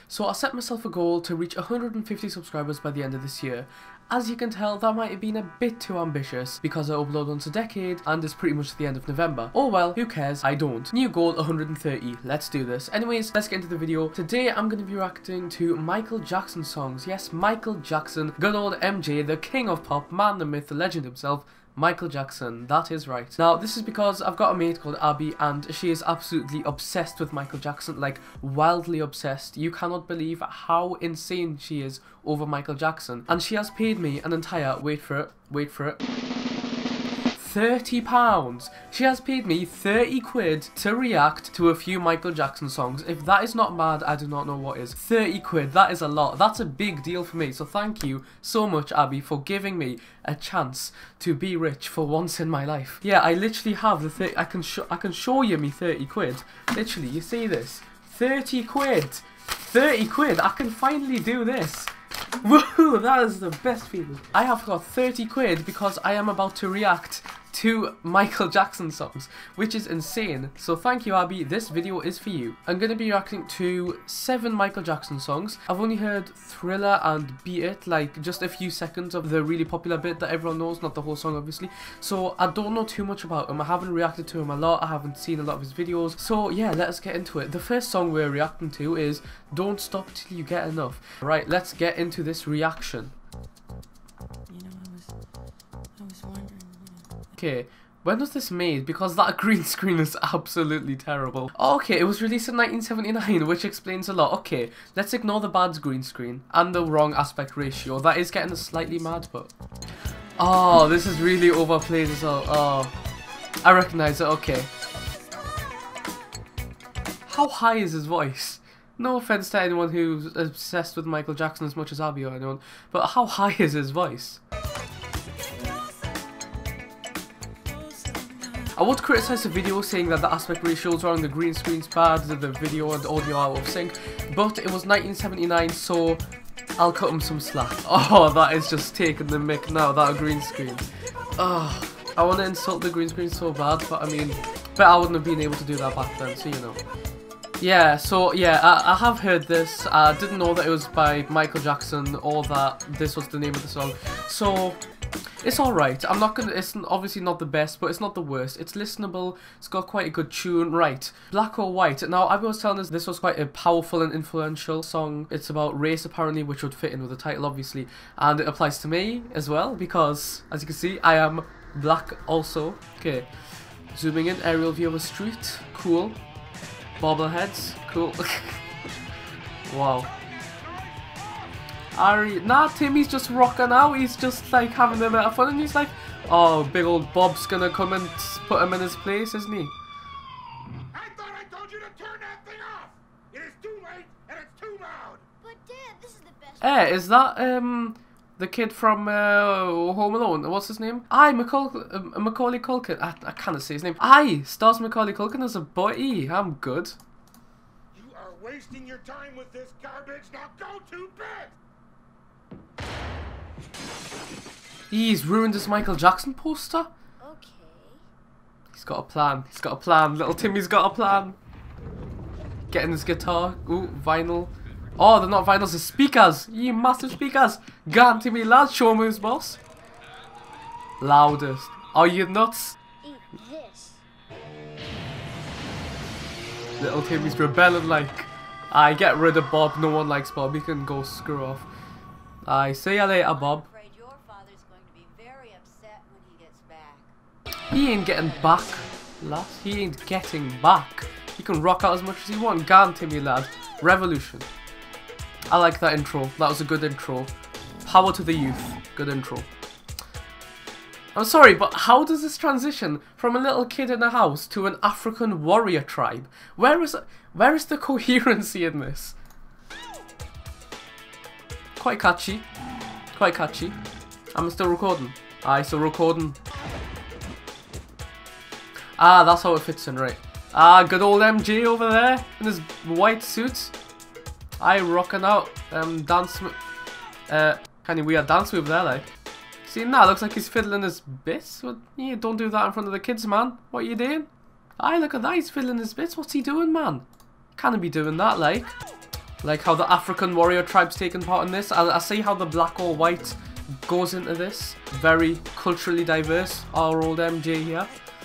So I set myself a goal to reach 150 subscribers by the end of this year. As you can tell, that might have been a bit too ambitious because I upload once a decade and it's pretty much the end of November. Oh well, who cares? I don't. New goal 130. Let's do this. Anyways, let's get into the video. Today I'm going to be reacting to Micahel Jackson songs. Yes, Micahel Jackson. Good old MJ, the king of pop, man, the myth, the legend himself. Micahel Jackson, that is right. Now, this is because I've got a mate called Abby and she is absolutely obsessed with Micahel Jackson, like wildly obsessed. You cannot believe how insane she is over Micahel Jackson. And she has paid me an entire, wait for it, £30. She has paid me 30 quid to react to a few Micahel Jackson songs. If that is not mad, I do not know what is. 30 quid, that is a lot. That's a big deal for me. So thank you so much, Abby, for giving me a chance to be rich for once in my life. Yeah, I literally have the 30, I can show you me 30 quid. Literally, you see this? 30 quid. 30 quid. I can finally do this. Woohoo, that is the best feeling. I have got 30 quid because I am about to react to Micahel Jackson songs, which is insane. So thank you, Abby, this video is for you. I'm going to be reacting to 7 Micahel Jackson songs. I've only heard Thriller and Beat It, like just a few seconds of the really popular bit that everyone knows, not the whole song obviously. So I don't know too much about him. I haven't reacted to him a lot, I haven't seen a lot of his videos. So yeah, let's get into it. The first song we're reacting to is Don't Stop Till You Get Enough. Right, let's get into this reaction. You know, I was wondering. Okay, when was this made? Because that green screen is absolutely terrible. Okay, it was released in 1979, which explains a lot. Okay, let's ignore the bad green screen and the wrong aspect ratio. That is getting us slightly mad, but... Oh, this is really overplayed as well. Oh, I recognize it, okay. How high is his voice? No offense to anyone who's obsessed with Micahel Jackson as much as Abby or anyone, but how high is his voice? I would criticise the video saying that the aspect ratio is wrong, the green screen's bad, the video and audio are out of sync, but it was 1979, so I'll cut him some slack. Oh, that is just taking the mick now, that green screen. Oh, I want to insult the green screen so bad, but I mean, but I wouldn't have been able to do that back then, so you know. Yeah, so yeah, I have heard this. I didn't know that it was by Micahel Jackson or that this was the name of the song, so... It's alright. I'm not gonna. It's obviously not the best, but it's not the worst. It's listenable. It's got quite a good tune. Right. Black or White. Now, I was telling us this was quite a powerful and influential song. It's about race, apparently, which would fit in with the title, obviously. And it applies to me as well, because, as you can see, I am black also. Okay. Zooming in, aerial view of a street. Cool. Bobbleheads. Cool. Wow. Nah, Timmy's just rocking out. He's just like having a bit of fun, and he's like, oh, big old Bob's gonna come and put him in his place, isn't he? I thought I told you to turn that thing off. It is too late and it's too loud. But Dad, this is the best. Is that the kid from Home Alone? What's his name? Macaulay Culkin. I can't say his name. Stars Macaulay Culkin as a boy. I'm good. You are wasting your time with this garbage. Now go to bed. He's ruined his Micahel Jackson poster. Okay. He's got a plan. He's got a plan. Little Timmy's got a plan. Getting his guitar. Ooh, vinyl. Oh, they're not vinyls, they're speakers. You massive speakers. Go on, Timmy, lad. Show me his boss. Loudest. Are you nuts? Eat this. Little Timmy's rebelling like. I get rid of Bob. No one likes Bob. He can go screw off. I see you later, Bob. I'm afraid your father's going to be very upset when he gets back. He ain't getting back, lass. He ain't getting back. He can rock out as much as he wants. Gone, Timmy, lad. Revolution. I like that intro. That was a good intro. Power to the youth. Good intro. I'm sorry, but how does this transition from a little kid in a house to an African warrior tribe? Where is the coherency in this? Quite catchy. Quite catchy. I'm still recording. Aye, still recording. Ah, that's how it fits in, right. Ah, good old MJ over there in his white suit. Aye, rocking out. Dance. Kind of weird dance move there, like. See, now looks like he's fiddling his bits. What? Yeah, don't do that in front of the kids, man. What are you doing? Aye, look at that. He's fiddling his bits. What's he doing, man? Can't be doing that, like. Like how the African warrior tribe's taking part in this. I see how the black or white goes into this. Very culturally diverse. Our old MJ here.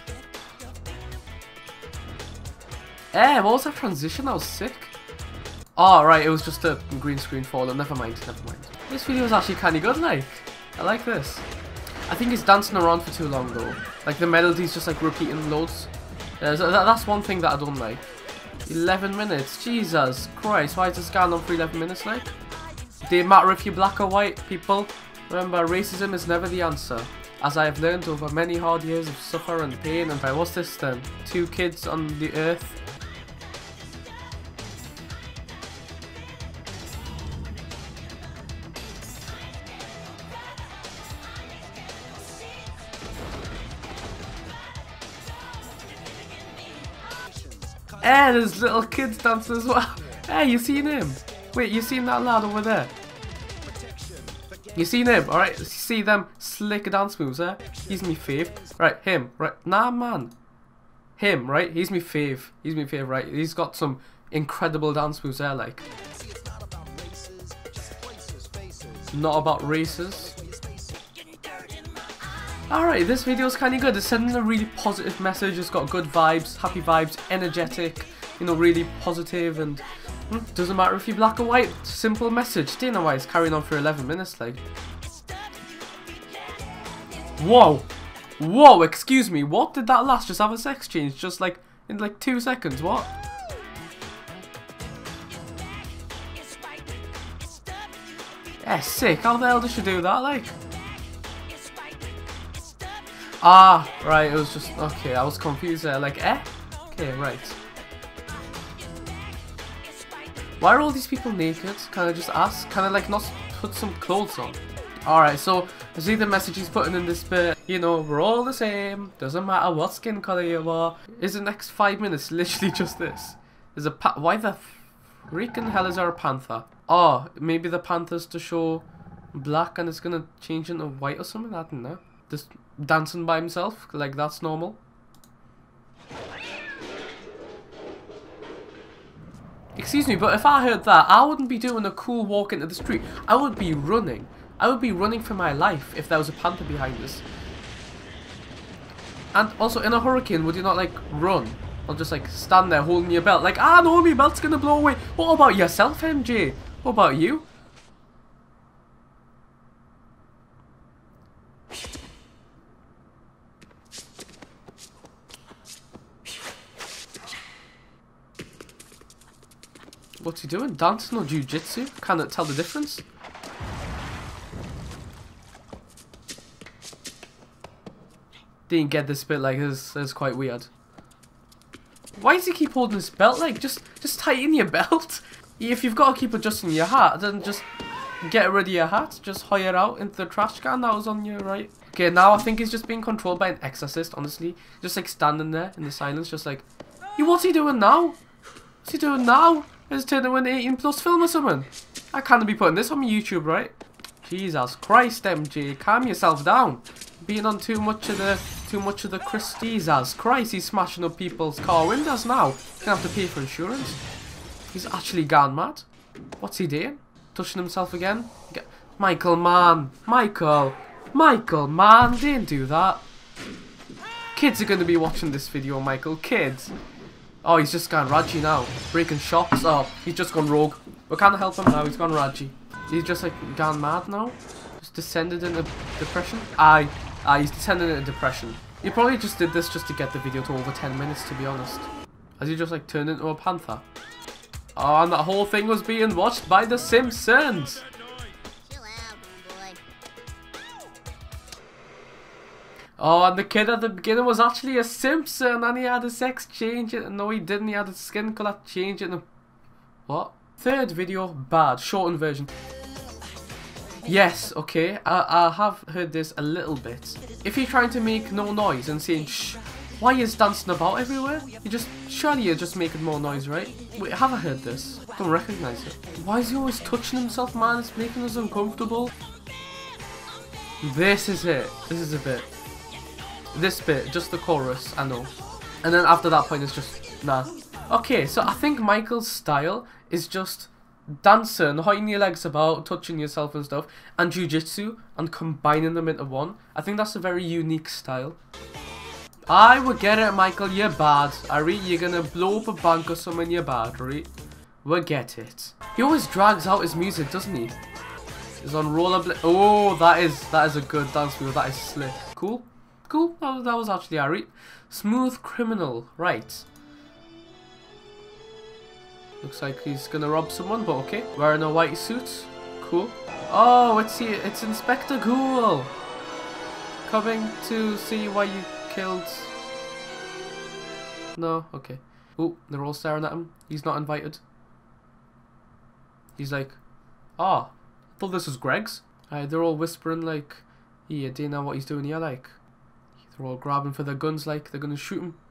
What was that transition? That was sick. Oh, right, it was just a green screen falling. Never mind, never mind. This video is actually kind of good, like. I like this. I think it's dancing around for too long, though. Like, the melody's just, like, repeating loads. That's one thing that I don't like. 11 minutes. Jesus Christ, why is this going on for 11 minutes, like? Didn't matter if you're black or white, people. Remember, racism is never the answer. As I have learned over many hard years of suffer and pain. And what's this then? 2 kids on the earth. There's little kids dancing as well. You seen him? Wait, you seen that lad over there? You seen him? Alright, see them slick dance moves, He's me fave. Right, him. Right, nah, man. Him, right? He's me fave. He's me fave, right? He's got some incredible dance moves there, like. Not about races. Alright, this video is kind of good. It's sending a really positive message. It's got good vibes, happy vibes, energetic, you know, really positive, and doesn't matter if you're black or white. Simple message. Do you know why it's carrying on for 11 minutes, like? Whoa! Whoa, excuse me, what? Did that last just have a sex change? Just like, in like 2 seconds, what? Yeah, sick. How the hell did she do that, like? Ah, right, it was just, okay, I was confused there, like, Okay, right. Why are all these people naked? Can I just ask? Can I, like, not put some clothes on? Alright, so, I see the message he's putting in this bit, you know, we're all the same, doesn't matter what skin colour you are. Is the next 5 minutes literally just this? There's a why the freaking hell is there a panther? Oh, maybe the panther's to show black and it's gonna change into white or something, I don't know. Just dancing by himself, like that's normal. Excuse me, but if I heard that, I wouldn't be doing a cool walk into the street. I would be running. I would be running for my life if there was a panther behind us. And also, in a hurricane, would you not, like, run? Or just, like, stand there holding your belt? Like, ah, no, my belt's gonna blow away. What about yourself, MJ? What about you? What's he doing? Dancing or jiu-jitsu? Can't tell the difference. Didn't get this bit, like, this is quite weird. Why does he keep holding his belt? Like, just tighten your belt. If you've got to keep adjusting your hat, then just get rid of your hat. Just hire out into the trash can that was on your right. Okay, now I think he's just being controlled by an exorcist, honestly. Just, like, standing there in the silence, just like, what's he doing now? What's he doing now? Is turning into an 18+ film or something? I can't be putting this on my YouTube, right? Jesus Christ, MJ, calm yourself down. Being on too much of the Chris. Jesus Christ, he's smashing up people's car windows now. He's gonna have to pay for insurance. He's actually gone mad. What's he doing? Touching himself again? Michael, man. Michael, man, didn't do that. Kids are gonna be watching this video, Michael. Kids. Oh, he's just gone Raji now. Breaking shots. Oh, he's just gone rogue. We can't help him now. He's gone Raji. He's just like gone mad now. Just descended into depression. Aye, he's descended into depression. He probably just did this just to get the video to over 10 minutes, to be honest. Has he just like turned into a panther? Oh, and that whole thing was being watched by The Simpsons. Oh, and the kid at the beginning was actually a Simpson, and he had a sex change. No, he didn't. He had a skin colour change. What? Third video, bad. Shortened version. Yes, okay. I have heard this a little bit. If you're trying to make no noise and saying shh, why is dancing about everywhere? Surely you're just making more noise, right? Wait, have I heard this? I don't recognise it. Why is he always touching himself, man? It's making us uncomfortable. This is it. This is a bit. This bit, just the chorus, I know. And then after that point, it's just, nah. Okay, so I think Michael's style is just dancing, hoiting your legs about, touching yourself and stuff, and jiu-jitsu, and combining them into one. I think that's a very unique style. I would get it, Michael, you're bad. Alright, you're gonna blow up a bank or something, you're bad, right? We'll get it. He always drags out his music, doesn't he? He's on rollerblade. Oh, that is a good dance move. That is slick. Cool. Cool. That was actually alright. Smooth criminal. Right. Looks like he's gonna rob someone, but okay. Wearing a white suit. Cool. Oh, it's Inspector Ghoul. Coming to see why you killed. No, okay. Oh, they're all staring at him. He's not invited. He's like, oh, I thought this was Greg's. They're all whispering like, yeah, do you know what he's doing here? Like, they're all grabbing for their guns like they're gonna shoot him.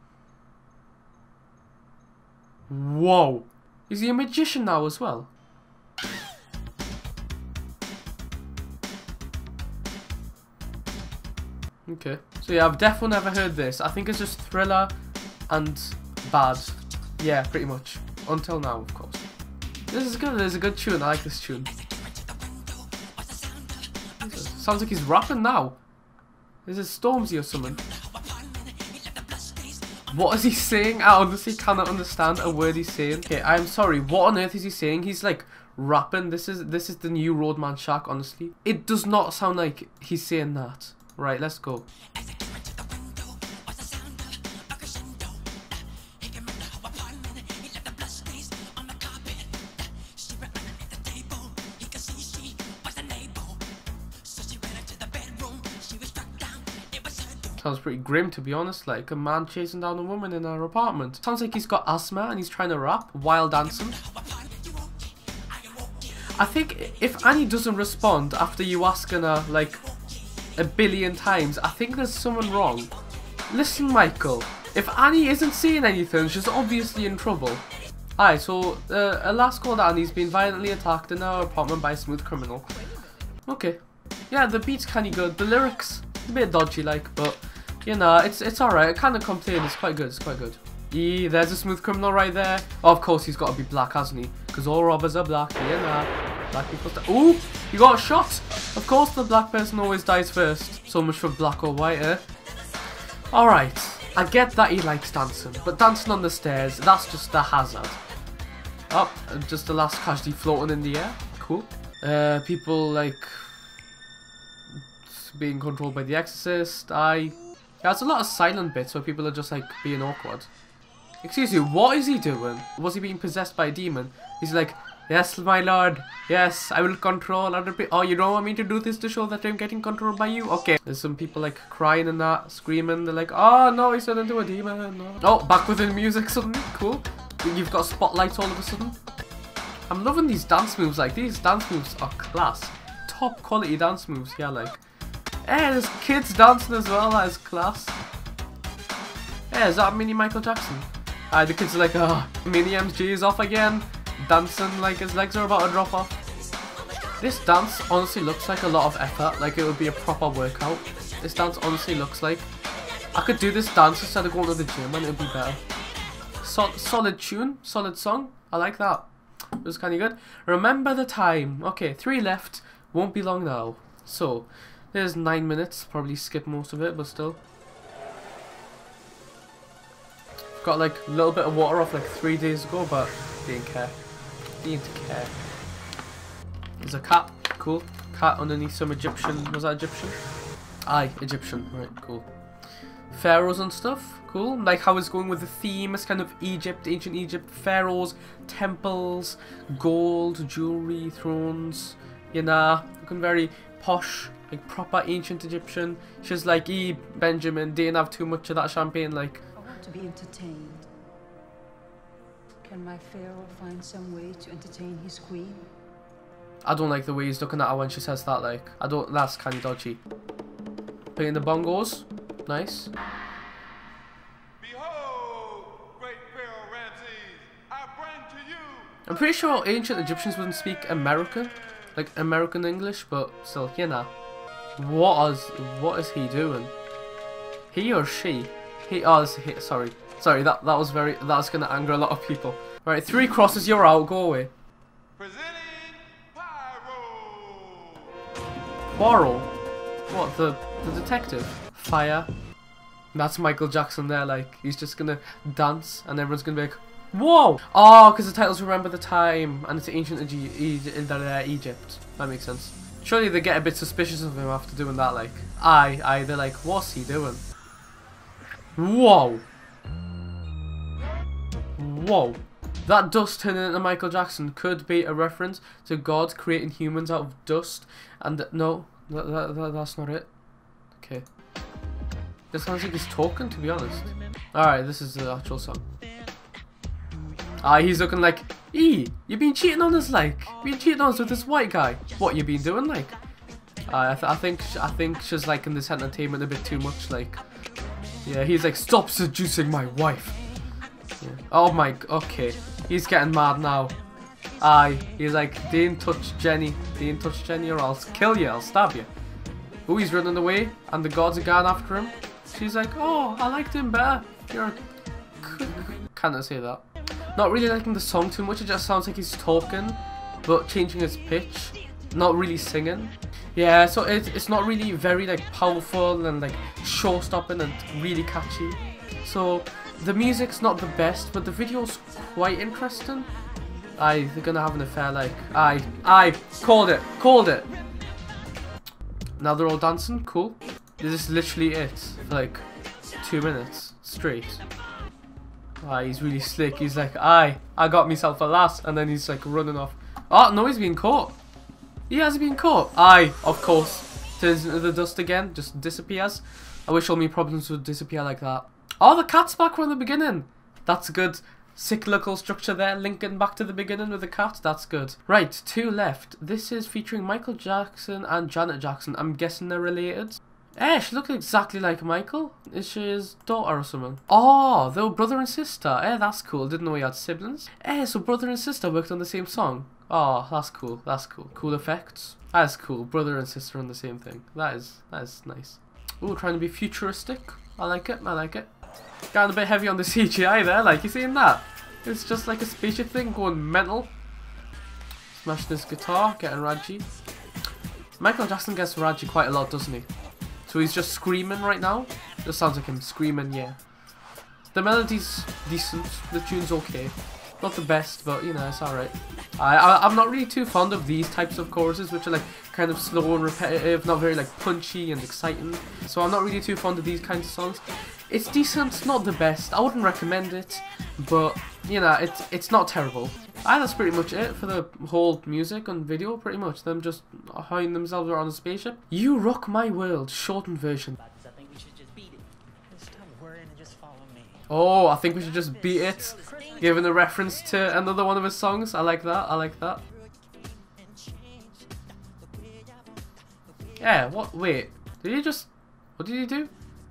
Whoa. Is he a magician now as well? Okay. So yeah, I've definitely never heard this. I think it's just thriller and bad. Yeah, pretty much. Until now, of course. This is good. There's a good tune. I like this tune. Sounds like he's rapping now. Is it Stormzy or something? What is he saying? I honestly cannot understand a word he's saying. Okay, I'm sorry. What on earth is he saying? He's like rapping. This is the new Roadman Shack, honestly. It does not sound like he's saying that. Right, let's go. Sounds pretty grim, to be honest, like a man chasing down a woman in her apartment. Sounds like he's got asthma and he's trying to rap while dancing. I think if Annie doesn't respond after you asking her like a billion times, I think there's something wrong. Listen, Michael, if Annie isn't saying anything, she's obviously in trouble. Alright, so a lass called Annie's been violently attacked in her apartment by a smooth criminal. Okay. Yeah, the beat's kinda good. The lyrics, a bit dodgy like, but you know, it's alright. It kind of contained. It's quite good. It's quite good. Yeah, there's a smooth criminal right there. Oh, of course, he's got to be black, hasn't he? Because all robbers are black. Yeah, black people. Ooh, he got shot. Of course, the black person always dies first. So much for black or white, eh? Alright, I get that he likes dancing, but dancing on the stairs, that's just a hazard. Oh, just the last casualty floating in the air. Cool. People like being controlled by the exorcist. Yeah, it's a lot of silent bits where people are just like being awkward. Excuse you, what is he doing? Was he being possessed by a demon? He's like, yes, my lord. Yes, I will control other people. Oh, you don't want me to do this to show that I'm getting controlled by you? Okay. There's some people like crying and that, screaming. They're like, oh no, he's turned into a demon. No. Oh, back with the music suddenly. Cool. You've got spotlights all of a sudden. I'm loving these dance moves. Like, these dance moves are class. Top quality dance moves. Yeah, like. Hey, there's kids dancing as well, that is class. Hey, is that mini Micahel Jackson? The kids are like, oh, mini MG is off again. Dancing like his legs are about to drop off. This dance honestly looks like a lot of effort, like it would be a proper workout. This dance honestly looks like I could do this dance instead of going to the gym and it would be better. Solid tune, solid song, I like that. It was kind of good. Remember the time. Okay, 3 left, won't be long now. So, there's 9 minutes, probably skip most of it, but still. Got like a little bit of water off like 3 days ago, but didn't care. Didn't care. There's a cat, cool. Cat underneath some Egyptian, was that Egyptian? Aye, Egyptian, right, cool. Pharaohs and stuff, cool. Like how it's going with the theme, it's kind of Egypt, ancient Egypt, pharaohs, temples, gold, jewelry, thrones, you know, looking very posh. Like proper ancient Egyptian. She's like, Benjamin, didn't have too much of that champagne, like. I want to be entertained. Can my pharaoh find some way to entertain his queen? I don't like the way he's looking at her when she says that, like. That's kind of dodgy. Playing the bongos. Nice. Behold, great Pharaoh Ramses, I bring to you. I'm pretty sure ancient Egyptians wouldn't speak American. Like American English, but still, you know. What is he doing? He or she? Sorry, that was gonna anger a lot of people. Right, 3 crosses, you're out, go away. Present Poirot. What, the detective? Fire. That's Micahel Jackson there, like, he's just gonna dance and everyone's gonna be like, whoa! Oh, because the title's Remember the Time and it's ancient Egypt. That makes sense. Surely they get a bit suspicious of him after doing that, like, they're like, what's he doing? Whoa! Whoa. That dust turning into Micahel Jackson could be a reference to God creating humans out of dust. And no, that's not it. Okay. It sounds like he's talking, to be honest. Alright, this is the actual song. He's looking like, you been cheating on us, like. You been cheating on us with this white guy. What you been doing, like? I think she's liking this entertainment a bit too much, like. Yeah, he's like, stop seducing my wife. Yeah. Oh my, okay. He's getting mad now. He's like, don't touch Jenny. Don't touch Jenny or I'll kill you, I'll stab you. Oh, he's running away and the gods are going after him. She's like, oh, I liked him better. You're a... Can't I say that? Not really liking the song too much. It just sounds like he's talking, but changing his pitch. Not really singing. Yeah, so it's not really very like powerful and like show-stopping and really catchy. So the music's not the best, but the video's quite interesting. They're gonna have an affair, like, called it. Now they're all dancing, cool. This is literally it, for like 2 minutes straight. He's really slick, he's like, I got myself a lass, and then he's like running off. Oh, no, he's been caught. He has been caught. Of course. Turns into the dust again, just disappears. I wish all my problems would disappear like that. Oh, the cat's back from the beginning. That's good. Cyclical structure there, linking back to the beginning with the cat. That's good. Right, 2 left. This is featuring Micahel Jackson and Janet Jackson. I'm guessing they're related. She looks exactly like Micahel. Is she his daughter or something? Oh, they were brother and sister. That's cool. Didn't know he had siblings. So brother and sister worked on the same song. Oh, that's cool. That's cool. Cool effects. That's cool. Brother and sister on the same thing. That is nice. Ooh, trying to be futuristic. I like it. I like it. Got a bit heavy on the CGI there. Like, you seeing that? It's just like a spaceship thing going mental. Smashing his guitar, getting Raji. Micahel Jackson gets Raji quite a lot, doesn't he? So he's just screaming right now. Just sounds like him screaming, yeah. The melody's decent. The tune's okay. Not the best, but you know, it's alright. I'm not really too fond of these types of choruses, which are like kind of slow and repetitive, not very like punchy and exciting. So I'm not really too fond of these kinds of songs. It's decent, not the best. I wouldn't recommend it, but you know, it's not terrible. That's pretty much it for the whole music and video, pretty much. Them just hiding themselves around a spaceship. You Rock My World, shortened version. I think we should just beat it. Stop worrying and just follow me. Oh, I think we should just beat it. Giving a reference to another one of his songs. I like that, I like that. Yeah, what? Wait. Did he just... What did he do?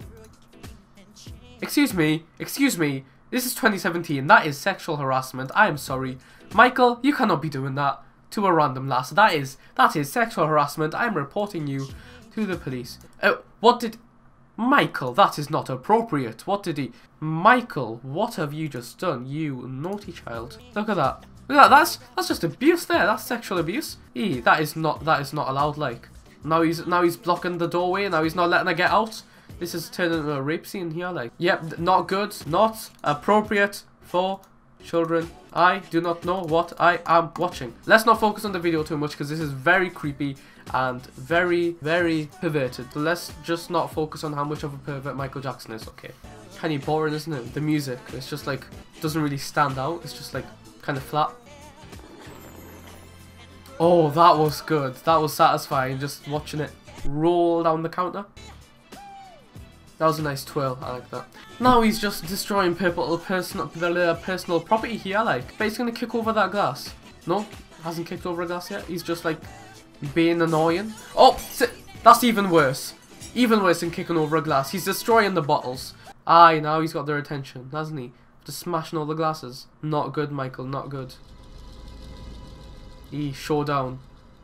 Excuse me. This is 2017. That is sexual harassment. I am sorry. Micahel, you cannot be doing that to a random lass. That is sexual harassment. I am reporting you to the police. What did... Micahel, that is not appropriate. What did he... Micahel, what have you just done, you naughty child? Look at that. Look at that. That's just abuse there. That's sexual abuse. That is not allowed, like. Now he's blocking the doorway. Now he's not letting her get out. This is turning into a rape scene here, like. Yep, not good. Not appropriate for children. I do not know what I am watching. Let's not focus on the video too much because this is very creepy and very, very perverted. So let's just not focus on how much of a pervert Micahel Jackson is, okay? Kind of boring, isn't it? The music, it's just like, doesn't really stand out. It's just like, kind of flat. Oh, that was good. That was satisfying, just watching it roll down the counter. That was a nice twirl, I like that. Now he's just destroying personal property here, like. But he's gonna kick over that glass. No, hasn't kicked over a glass yet. He's just like being annoying. Oh, that's even worse. Even worse than kicking over a glass. He's destroying the bottles. Now he's got their attention, hasn't he? Just smashing all the glasses. Not good, Micahel, not good. Showdown.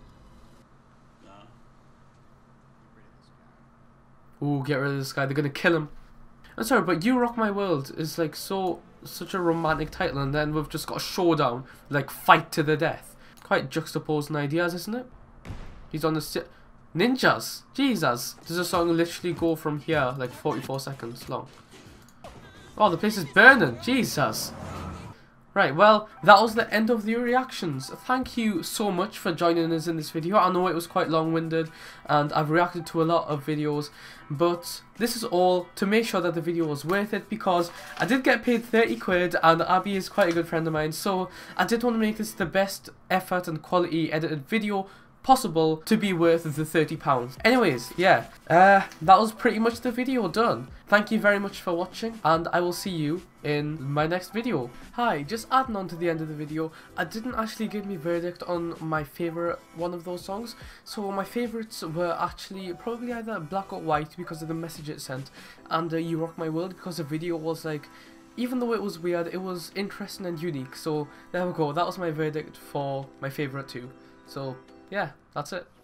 Ooh, get rid of this guy. They're gonna kill him. I'm sorry, but You Rock My World is like such a romantic title, and then we've just got a showdown, like fight to the death. Quite juxtaposing ideas, isn't it? He's on the Ninjas. Jesus. Does the song literally go from here like 44 seconds long? Oh, the place is burning. Jesus. Right, well, that was the end of the reactions. Thank you so much for joining us in this video. I know it was quite long-winded and I've reacted to a lot of videos, but this is all to make sure that the video was worth it, because I did get paid 30 quid and Abby is quite a good friend of mine, so I did want to make this the best effort and quality edited video possible to be worth the £30. Anyways, yeah, that was pretty much the video done. Thank you very much for watching, and I will see you in my next video. Hi, just adding on to the end of the video, I didn't actually give my verdict on my favourite one of those songs. So my favourites were actually probably either Black or White because of the message it sent, and You Rock My World because the video was like, even though it was weird, it was interesting and unique. So there we go, that was my verdict for my favourite two. So yeah, that's it.